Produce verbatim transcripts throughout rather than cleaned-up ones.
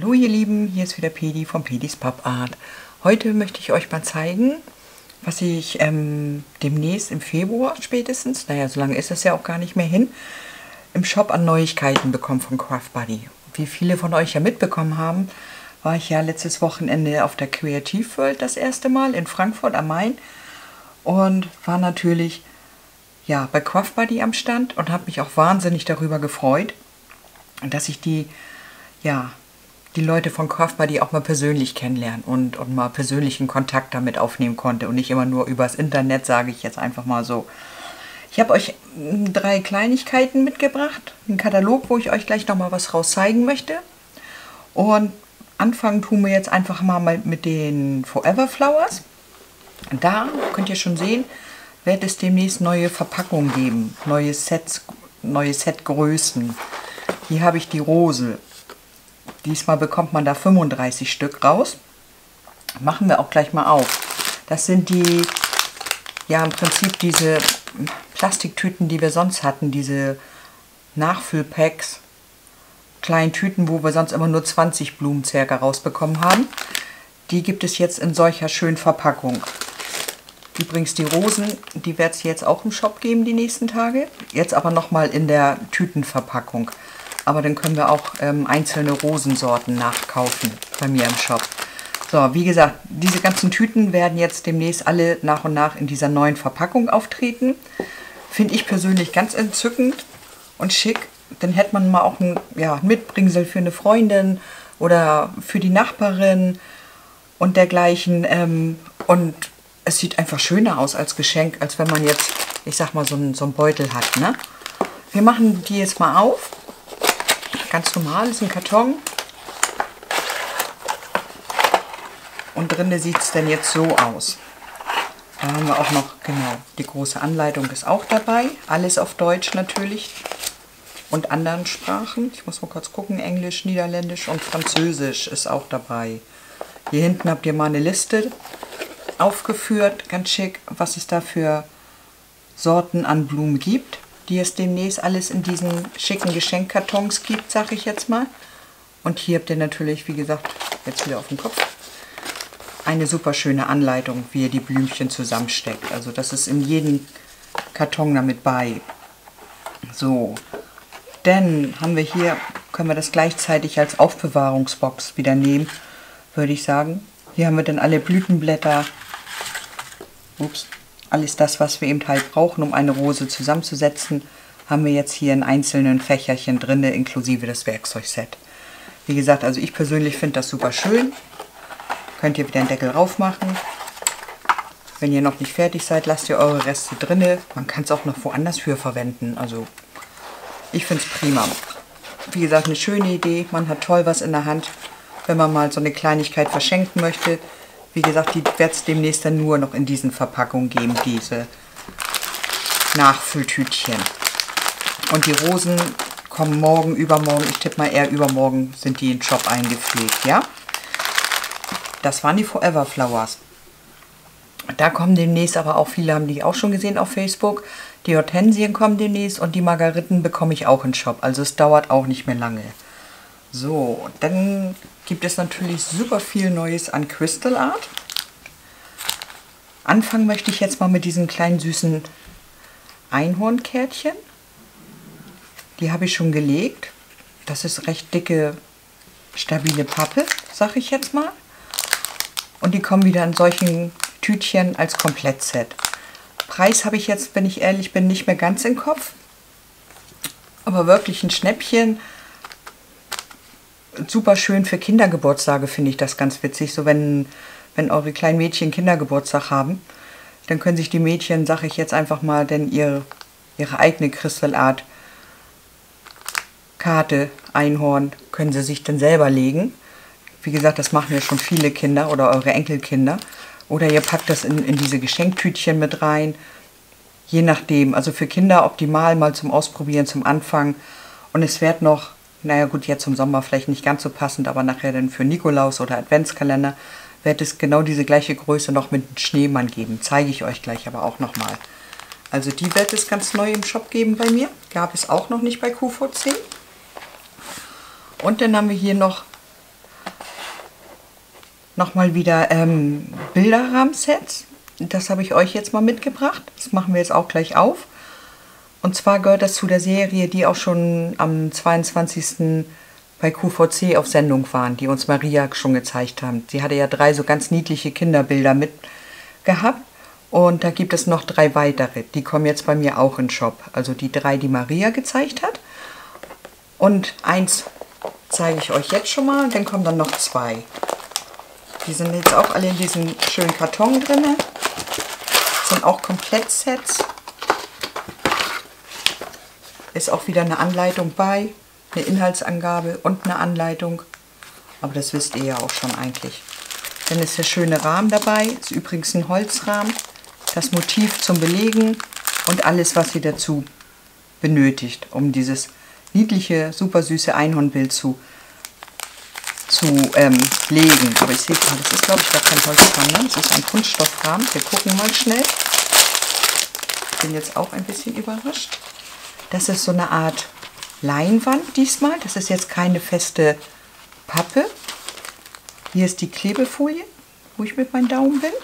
Hallo ihr Lieben, hier ist wieder Pedi von Pedis Pop Art. Heute möchte ich euch mal zeigen, was ich ähm, demnächst im Februar spätestens, naja, so lange ist es ja auch gar nicht mehr hin, im Shop an Neuigkeiten bekomme von Craft Buddy. Wie viele von euch ja mitbekommen haben, war ich ja letztes Wochenende auf der Creative World das erste Mal in Frankfurt am Main und war natürlich ja, bei Craft Buddy am Stand und habe mich auch wahnsinnig darüber gefreut, dass ich die, ja, die Leute von Craft Buddy auch mal persönlich kennenlernen und, und mal persönlichen Kontakt damit aufnehmen konnte und nicht immer nur übers Internet, sage ich jetzt einfach mal so. Ich habe euch drei Kleinigkeiten mitgebracht, einen Katalog, wo ich euch gleich nochmal was raus zeigen möchte. Und anfangen tun wir jetzt einfach mal mit den Forever Flowers. Da könnt ihr schon sehen, wird es demnächst neue Verpackungen geben, neue Sets, neue Setgrößen. Hier habe ich die Rose. Diesmal bekommt man da fünfunddreißig Stück raus. Machen wir auch gleich mal auf. Das sind die, ja im Prinzip diese Plastiktüten, die wir sonst hatten, diese Nachfüllpacks, kleinen Tüten, wo wir sonst immer nur zwanzig Blumen circa rausbekommen haben. Die gibt es jetzt in solcher schönen Verpackung. Übrigens die Rosen, die wird es jetzt auch im Shop geben die nächsten Tage. Jetzt aber nochmal in der Tütenverpackung. Aber dann können wir auch ähm, einzelne Rosensorten nachkaufen bei mir im Shop. So, wie gesagt, diese ganzen Tüten werden jetzt demnächst alle nach und nach in dieser neuen Verpackung auftreten. Finde ich persönlich ganz entzückend und schick. Dann hätte man mal auch ein ja, Mitbringsel für eine Freundin oder für die Nachbarin und dergleichen. Ähm, und es sieht einfach schöner aus als Geschenk, als wenn man jetzt, ich sag mal, so einen, so einen Beutel hat. Ne? Wir machen die jetzt mal auf. Ganz normal, ist ein Karton. Und drinnen sieht es dann jetzt so aus. Da haben wir auch noch, genau, die große Anleitung ist auch dabei. Alles auf Deutsch natürlich. Und anderen Sprachen. Ich muss mal kurz gucken. Englisch, Niederländisch und Französisch ist auch dabei. Hier hinten habt ihr mal eine Liste aufgeführt, ganz schick, was es da für Sorten an Blumen gibt, die es demnächst alles in diesen schicken Geschenkkartons gibt, sage ich jetzt mal. Und hier habt ihr natürlich, wie gesagt, jetzt wieder auf dem Kopf, eine super schöne Anleitung, wie ihr die Blümchen zusammensteckt. Also das ist in jedem Karton damit bei. So, dann haben wir hier, können wir das gleichzeitig als Aufbewahrungsbox wieder nehmen, würde ich sagen. Hier haben wir dann alle Blütenblätter, ups, alles das, was wir eben halt brauchen, um eine Rose zusammenzusetzen, haben wir jetzt hier in einzelnen Fächerchen drin, inklusive das Werkzeugset. Wie gesagt, also ich persönlich finde das super schön. Könnt ihr wieder den Deckel raufmachen. Wenn ihr noch nicht fertig seid, lasst ihr eure Reste drin. Man kann es auch noch woanders für verwenden. Also ich finde es prima. Wie gesagt, eine schöne Idee. Man hat toll was in der Hand, wenn man mal so eine Kleinigkeit verschenken möchte. Wie gesagt, die wird es demnächst dann nur noch in diesen Verpackungen geben, diese Nachfülltütchen. Und die Rosen kommen morgen, übermorgen, ich tippe mal eher übermorgen, sind die in den Shop eingepflegt, ja? Das waren die Forever Flowers. Da kommen demnächst aber auch, viele haben die auch schon gesehen auf Facebook, die Hortensien kommen demnächst und die Margariten bekomme ich auch in den Shop. Also es dauert auch nicht mehr lange. So, dann gibt es natürlich super viel Neues an Crystal Art. Anfangen möchte ich jetzt mal mit diesen kleinen süßen Einhornkärtchen. Die habe ich schon gelegt. Das ist recht dicke, stabile Pappe, sag ich jetzt mal. Und die kommen wieder in solchen Tütchen als Komplettset. Preis habe ich jetzt, wenn ich ehrlich bin, nicht mehr ganz im Kopf. Aber wirklich ein Schnäppchen. Super schön für Kindergeburtstage, finde ich das ganz witzig. So wenn, wenn eure kleinen Mädchen Kindergeburtstag haben, dann können sich die Mädchen, sage ich jetzt einfach mal, denn ihre, ihre eigene Crystal Art Karte, Einhorn, können sie sich dann selber legen. Wie gesagt, das machen ja schon viele Kinder oder eure Enkelkinder. Oder ihr packt das in, in diese Geschenktütchen mit rein. Je nachdem, also für Kinder optimal mal zum Ausprobieren, zum Anfang. Und es wird noch, naja gut, jetzt zum Sommer vielleicht nicht ganz so passend, aber nachher dann für Nikolaus oder Adventskalender wird es genau diese gleiche Größe noch mit einem Schneemann geben. Zeige ich euch gleich aber auch nochmal. Also die wird es ganz neu im Shop geben bei mir. Gab es auch noch nicht bei Q V C. Und dann haben wir hier noch nochmal wieder ähm, Bilderrahmensets. Das habe ich euch jetzt mal mitgebracht. Das machen wir jetzt auch gleich auf. Und zwar gehört das zu der Serie, die auch schon am zweiundzwanzigsten bei Q V C auf Sendung waren, die uns Maria schon gezeigt haben. Sie hatte ja drei so ganz niedliche Kinderbilder mit gehabt. Und da gibt es noch drei weitere. Die kommen jetzt bei mir auch in den Shop. Also die drei, die Maria gezeigt hat. Und eins zeige ich euch jetzt schon mal. Dann kommen dann noch zwei. Die sind jetzt auch alle in diesem schönen Karton drin. Sind auch Komplettsets. Ist auch wieder eine Anleitung bei. Eine Inhaltsangabe und eine Anleitung. Aber das wisst ihr ja auch schon eigentlich. Dann ist der schöne Rahmen dabei. Ist übrigens ein Holzrahmen. Das Motiv zum Belegen und alles, was ihr dazu benötigt, um dieses niedliche, super süße Einhornbild zu, zu ähm, legen. Aber ich sehe gerade, das ist, glaube ich, gar kein Holzrahmen, ne? Das ist ein Kunststoffrahmen. Wir gucken mal schnell. Ich bin jetzt auch ein bisschen überrascht. Das ist so eine Art Leinwand diesmal. Das ist jetzt keine feste Pappe. Hier ist die Klebefolie, wo ich mit meinem Daumen bin.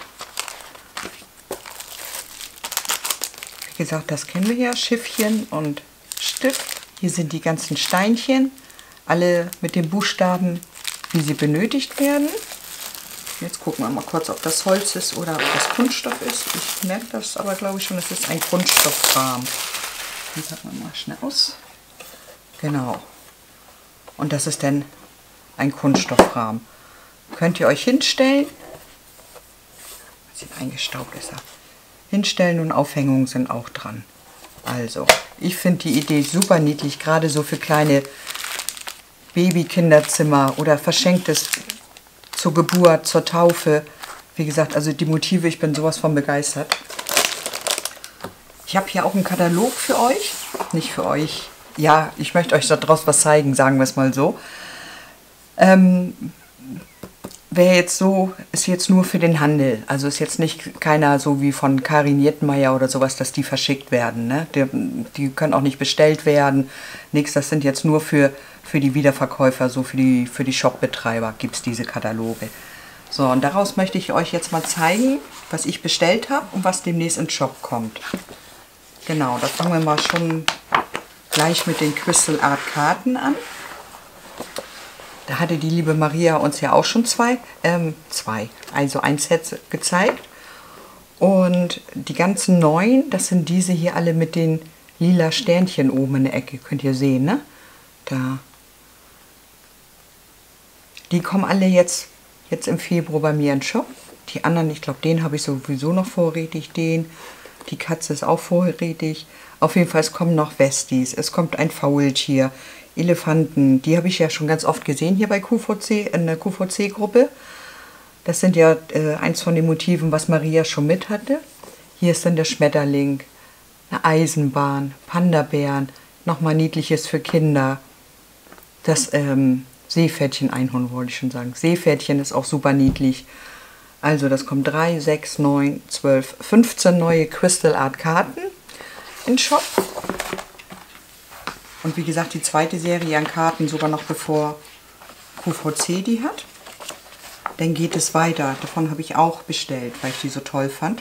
Wie gesagt, das kennen wir ja, Schiffchen und Stift. Hier sind die ganzen Steinchen, alle mit den Buchstaben, wie sie benötigt werden. Jetzt gucken wir mal kurz, ob das Holz ist oder ob das Kunststoff ist. Ich merke das aber, glaube ich, schon, das ist ein Kunststoffrahmen. Den packen wir mal schnell aus. Genau. Und das ist dann ein Kunststoffrahmen. Könnt ihr euch hinstellen. Ein bisschen eingestaubt ist er. Hinstellen und Aufhängungen sind auch dran. Also, ich finde die Idee super niedlich, gerade so für kleine Baby-Kinderzimmer oder Verschenktes zur Geburt, zur Taufe. Wie gesagt, also die Motive, ich bin sowas von begeistert. Ich habe hier auch einen Katalog für euch. Nicht für euch. Ja, ich möchte euch daraus was zeigen, sagen wir es mal so. Ähm... Wäre jetzt so, ist jetzt nur für den Handel. Also ist jetzt nicht keiner so wie von Karin Jettenmeier oder sowas, dass die verschickt werden. Ne? Die, die können auch nicht bestellt werden. Nichts, das sind jetzt nur für, für die Wiederverkäufer, so für die, für die Shopbetreiber gibt es diese Kataloge. So, und daraus möchte ich euch jetzt mal zeigen, was ich bestellt habe und was demnächst in den Shop kommt. Genau, da fangen wir mal schon gleich mit den Crystal Art Karten an. Da hatte die liebe Maria uns ja auch schon zwei, ähm, zwei, also ein Set gezeigt. Und die ganzen neuen, das sind diese hier alle mit den lila Sternchen oben in der Ecke. Könnt ihr sehen, ne? Da. Die kommen alle jetzt, jetzt im Februar bei mir in den Shop. Die anderen, ich glaube, den habe ich sowieso noch vorrätig, den. Die Katze ist auch vorrätig. Auf jeden Fall, es kommen noch Westies, es kommt ein Faultier. Elefanten, die habe ich ja schon ganz oft gesehen hier bei Q V C, in der Q V C-Gruppe. Das sind ja äh, eins von den Motiven, was Maria schon mit hatte. Hier ist dann der Schmetterling, eine Eisenbahn, Panda-Bären, nochmal Niedliches für Kinder. Das ähm, Seepferdchen-Einhorn wollte ich schon sagen. Seepferdchen ist auch super niedlich. Also das kommt drei, sechs, neun, zwölf, fünfzehn neue Crystal Art Karten in den Shop. Und wie gesagt, die zweite Serie an Karten sogar noch bevor Q V C die hat. Dann geht es weiter. Davon habe ich auch bestellt, weil ich die so toll fand.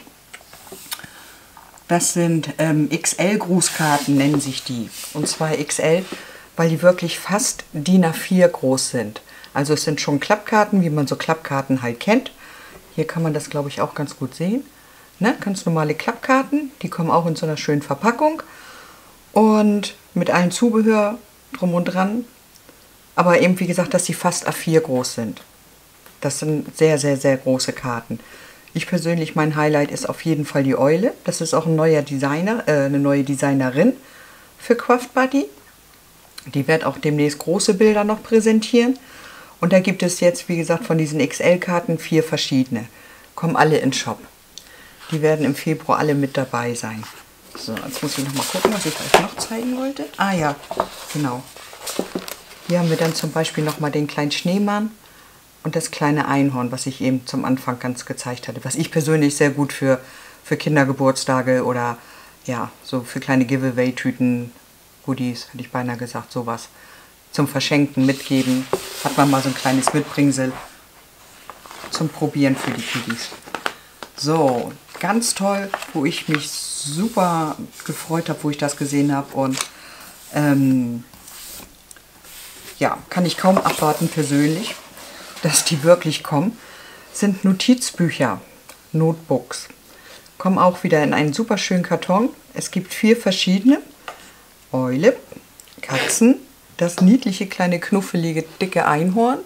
Das sind ähm, X L-Grußkarten, nennen sich die. Und zwar X L, weil die wirklich fast D I N A vier groß sind. Also es sind schon Klappkarten, wie man so Klappkarten halt kennt. Hier kann man das, glaube ich, auch ganz gut sehen. Ne? Ganz normale Klappkarten, die kommen auch in so einer schönen Verpackung. Und mit allem Zubehör drum und dran. Aber eben, wie gesagt, dass die fast A vier groß sind. Das sind sehr, sehr, sehr große Karten. Ich persönlich, mein Highlight ist auf jeden Fall die Eule. Das ist auch ein neuer Designer, äh, eine neue Designerin für Craft Buddy. Die wird auch demnächst große Bilder noch präsentieren. Und da gibt es jetzt, wie gesagt, von diesen X L-Karten vier verschiedene. Kommen alle in den Shop. Die werden im Februar alle mit dabei sein. So, jetzt muss ich noch mal gucken, was ich euch noch zeigen wollte. Ah ja, genau. Hier haben wir dann zum Beispiel noch mal den kleinen Schneemann und das kleine Einhorn, was ich eben zum Anfang ganz gezeigt hatte. Was ich persönlich sehr gut für, für Kindergeburtstage oder ja, so für kleine Giveaway-Tüten, Goodies, hätte ich beinahe gesagt, sowas. Zum Verschenken, mitgeben. Hat man mal so ein kleines Mitbringsel zum Probieren für die Kiddies. So, ganz toll, wo ich mich super gefreut habe, wo ich das gesehen habe. Und ähm, ja, kann ich kaum abwarten persönlich, dass die wirklich kommen. Sind Notizbücher, Notebooks. Kommen auch wieder in einen super schönen Karton. Es gibt vier verschiedene. Eule, Katzen, das niedliche kleine knuffelige dicke Einhorn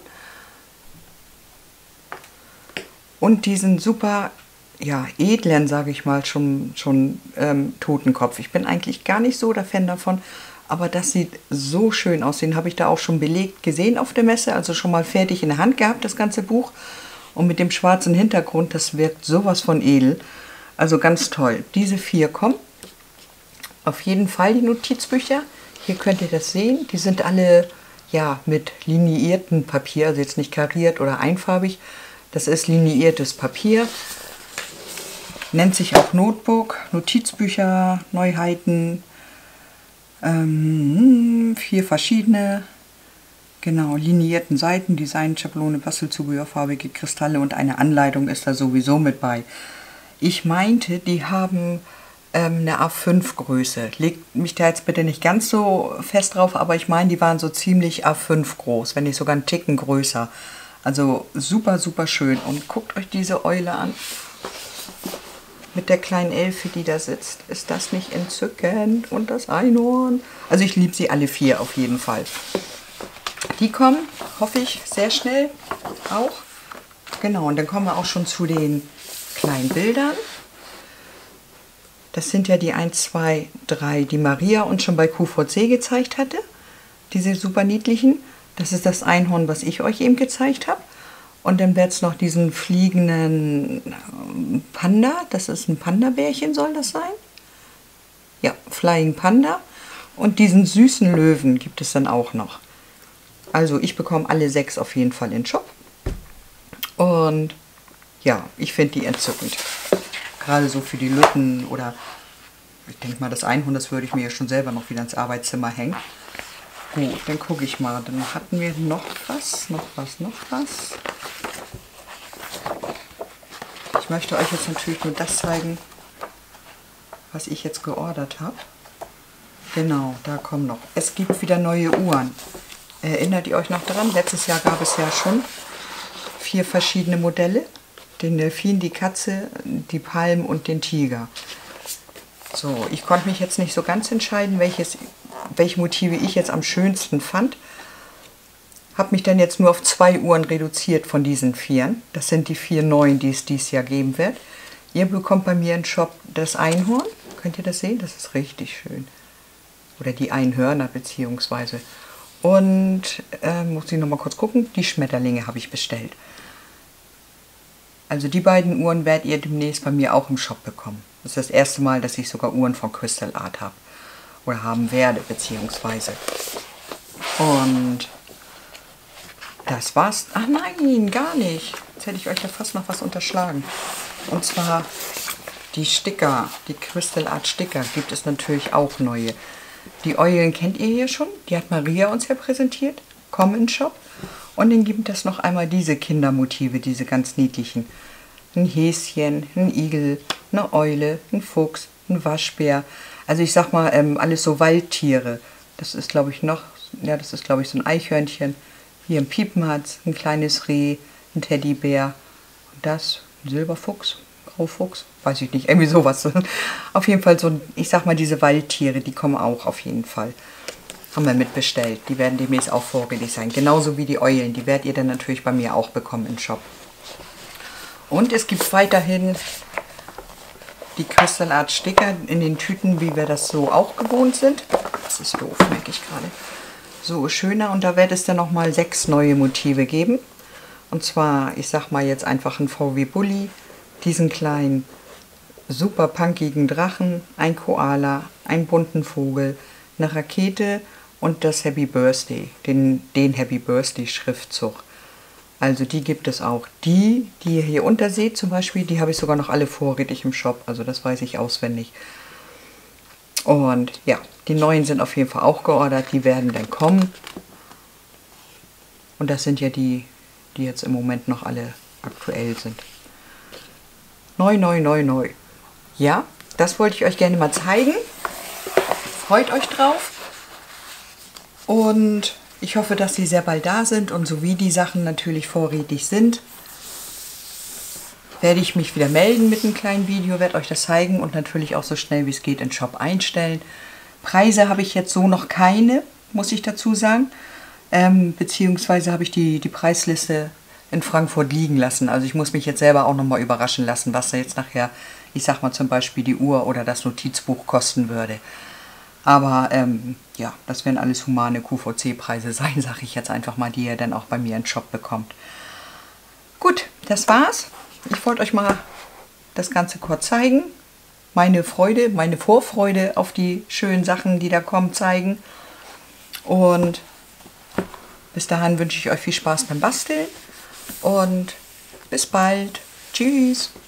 und diesen super ja, edlen, sage ich mal, schon, schon ähm, Totenkopf. Ich bin eigentlich gar nicht so der Fan davon, aber das sieht so schön aus. Den habe ich da auch schon belegt gesehen auf der Messe, also schon mal fertig in der Hand gehabt, das ganze Buch. Und mit dem schwarzen Hintergrund, das wirkt sowas von edel. Also ganz toll. Diese vier kommen. Auf jeden Fall die Notizbücher. Hier könnt ihr das sehen. Die sind alle ja, mit lineiertem Papier, also jetzt nicht kariert oder einfarbig. Das ist lineiertes Papier. Nennt sich auch Notebook, Notizbücher, Neuheiten. Ähm, vier verschiedene. Genau, lineierten Seiten, Design, Schablone, Bastelzubehör, farbige Kristalle und eine Anleitung ist da sowieso mit bei. Ich meinte, die haben ähm, eine A fünf Größe. Legt mich da jetzt bitte nicht ganz so fest drauf, aber ich meine, die waren so ziemlich A fünf groß, wenn nicht sogar einen Ticken größer. Also super, super schön. Und guckt euch diese Eule an. Mit der kleinen Elfe, die da sitzt. Ist das nicht entzückend? Und das Einhorn. Also ich liebe sie alle vier auf jeden Fall. Die kommen, hoffe ich, sehr schnell auch. Genau, und dann kommen wir auch schon zu den kleinen Bildern. Das sind ja die eins, zwei, drei, die Maria uns schon bei Q V C gezeigt hatte. Diese super niedlichen. Das ist das Einhorn, was ich euch eben gezeigt habe. Und dann wird es noch diesen fliegenden Panda. Das ist ein Panda-Bärchen, soll das sein? Ja, Flying Panda. Und diesen süßen Löwen gibt es dann auch noch. Also ich bekomme alle sechs auf jeden Fall in den Shop. Und ja, ich finde die entzückend. Gerade so für die Lütten oder ich denke mal, das Einhorn, das würde ich mir ja schon selber noch wieder ins Arbeitszimmer hängen. Gut, dann gucke ich mal. Dann hatten wir noch was, noch was, noch was. Ich möchte euch jetzt natürlich nur das zeigen, was ich jetzt geordert habe. Genau, da kommen noch. Es gibt wieder neue Uhren. Erinnert ihr euch noch daran? Letztes Jahr gab es ja schon vier verschiedene Modelle. Den Delfin, die Katze, die Palm und den Tiger. So, ich konnte mich jetzt nicht so ganz entscheiden, welches, welche Motive ich jetzt am schönsten fand. Habe mich dann jetzt nur auf zwei Uhren reduziert von diesen vieren. Das sind die vier neuen, die es dieses Jahr geben wird. Ihr bekommt bei mir im Shop das Einhorn. Könnt ihr das sehen? Das ist richtig schön. Oder die Einhörner beziehungsweise. Und äh, muss ich noch mal kurz gucken, die Schmetterlinge habe ich bestellt. Also die beiden Uhren werdet ihr demnächst bei mir auch im Shop bekommen. Das ist das erste Mal, dass ich sogar Uhren von Crystal Art habe. Oder haben werde, beziehungsweise. Und das war's. Ach nein, gar nicht. Jetzt hätte ich euch ja fast noch was unterschlagen. Und zwar die Sticker, die Crystal Art Sticker gibt es natürlich auch neue. Die Eulen kennt ihr hier schon, die hat Maria uns ja präsentiert, kommen in den Shop. Und dann gibt es noch einmal diese Kindermotive, diese ganz niedlichen. Ein Häschen, ein Igel, eine Eule, ein Fuchs, ein Waschbär. Also ich sag mal, ähm, alles so Waldtiere. Das ist glaube ich noch, ja das ist glaube ich so ein Eichhörnchen. Hier ein Piepenhatz, ein kleines Reh, ein Teddybär. Und das, ein Silberfuchs. Graufuchs, weiß ich nicht, irgendwie sowas. Auf jeden Fall so, ich sag mal, diese Waldtiere, die kommen auch auf jeden Fall. Haben wir mitbestellt. Die werden demnächst auch vorgelegt sein. Genauso wie die Eulen, die werdet ihr dann natürlich bei mir auch bekommen im Shop. Und es gibt weiterhin die Crystal Art Sticker in den Tüten, wie wir das so auch gewohnt sind. Das ist doof, merke ich gerade. So, schöner. Und da wird es dann nochmal sechs neue Motive geben. Und zwar, ich sag mal jetzt einfach ein V W Bulli. Diesen kleinen, super punkigen Drachen, ein Koala, einen bunten Vogel, eine Rakete und das Happy Birthday, den, den Happy Birthday Schriftzug. Also die gibt es auch. Die, die ihr hier unter seht zum Beispiel, die habe ich sogar noch alle vorrätig im Shop, also das weiß ich auswendig. Und ja, die neuen sind auf jeden Fall auch geordert, die werden dann kommen. Und das sind ja die, die jetzt im Moment noch alle aktuell sind. Neu, neu, neu, neu. Ja, das wollte ich euch gerne mal zeigen. Freut euch drauf. Und ich hoffe, dass sie sehr bald da sind. Und so wie die Sachen natürlich vorrätig sind, werde ich mich wieder melden mit einem kleinen Video, werde euch das zeigen und natürlich auch so schnell wie es geht in den Shop einstellen. Preise habe ich jetzt so noch keine, muss ich dazu sagen. Ähm, beziehungsweise habe ich die, die Preisliste in Frankfurt liegen lassen. Also ich muss mich jetzt selber auch nochmal überraschen lassen, was da jetzt nachher, ich sag mal zum Beispiel die Uhr oder das Notizbuch kosten würde. Aber ähm, ja, das werden alles humane Q V C-Preise sein, sage ich jetzt einfach mal, die ihr dann auch bei mir im Shop bekommt. Gut, das war's. Ich wollte euch mal das Ganze kurz zeigen. Meine Freude, meine Vorfreude auf die schönen Sachen, die da kommen, zeigen. Und bis dahin wünsche ich euch viel Spaß beim Basteln. Und bis bald. Tschüss.